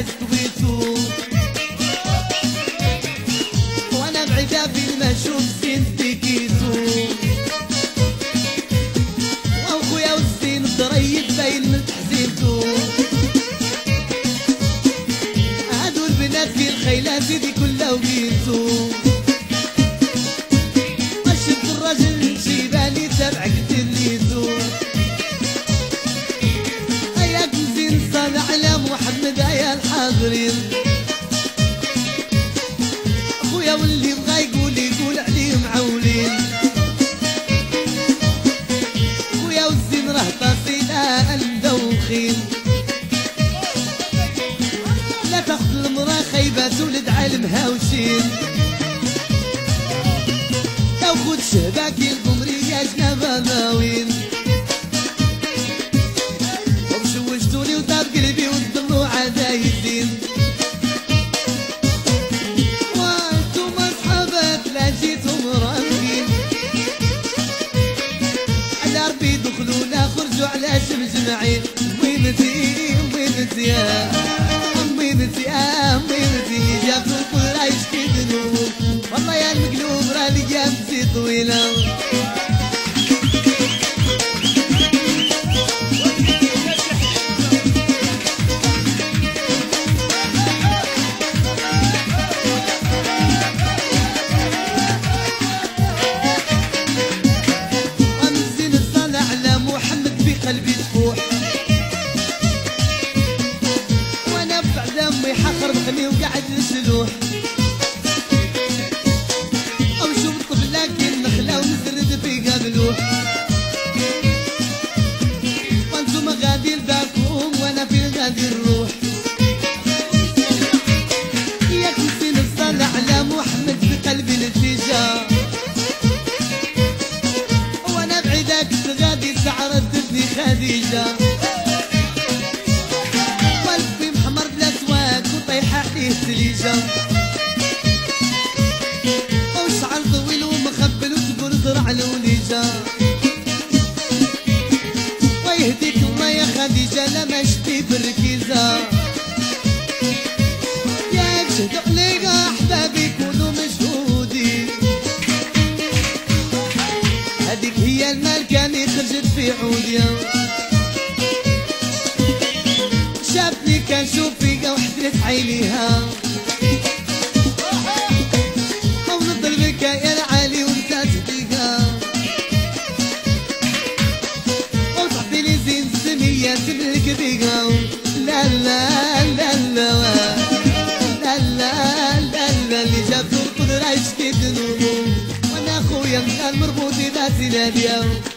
سكويتو وانا بعيدة في المشوف سنتي كيتو واخويا والزين الضريب باين من تحزينتو هادو البنات في الخيلات دي كلها وقيتو وشفت الراجل شيباني تابعك تليتو اياك نزين صالح على محمد يا الحاضرين اخويا واللي بغا يقول يقول عليه معولين اخويا والزين راه طاسينا المدوخين لا تاخذ المرا خيبات ولد عالم هاوشين لو خد شباكي القمرية جنابها ماوين ومشوشتوني وطاب قلبي والضلوع دايزين وانتم اصحابات لا جيتم راكين على ربي دخلونا خرجوا على مجمعين وينتي وينتي يا وينتي وينتي اللي جاب الكل رايش كي ذنوب والله يا المقلوب راه الايام تزيد طويله ومزين الصلاة على محمد في قلبي تفوح وانا بعد امي حخر بخني وقاعد نسلوح او شوف الطفل لكن نخلة ونزرد في قبلوح وانتم غادي لباكم وانا في غادي نروح ياك نسين الصلاة على محمد في قلبي الاتجاه وانا بعيدك غادي تعرضتني خديجة والفي محمر بلا سواك وطيحة عليه تليجة وشعر طويل ومخبل وتقول ذرع الوليجة ويهديك الله يا خديجة لما شتي بالركيزة ياك شهدوا عليك احبابي يكونوا مشهودين هذيك هي الملكة اللي خرجت في عودية شافني كنشوف فيها وحدرت عينيها ونضل بك يا العالي وانت تهديها وتعطي لي زين السمية تملك بيها لا لا لا لا لا لا لا اللي جابتو القدرة يشكي ذنوبه وانا اخويا من المربوط ذاتي ناديه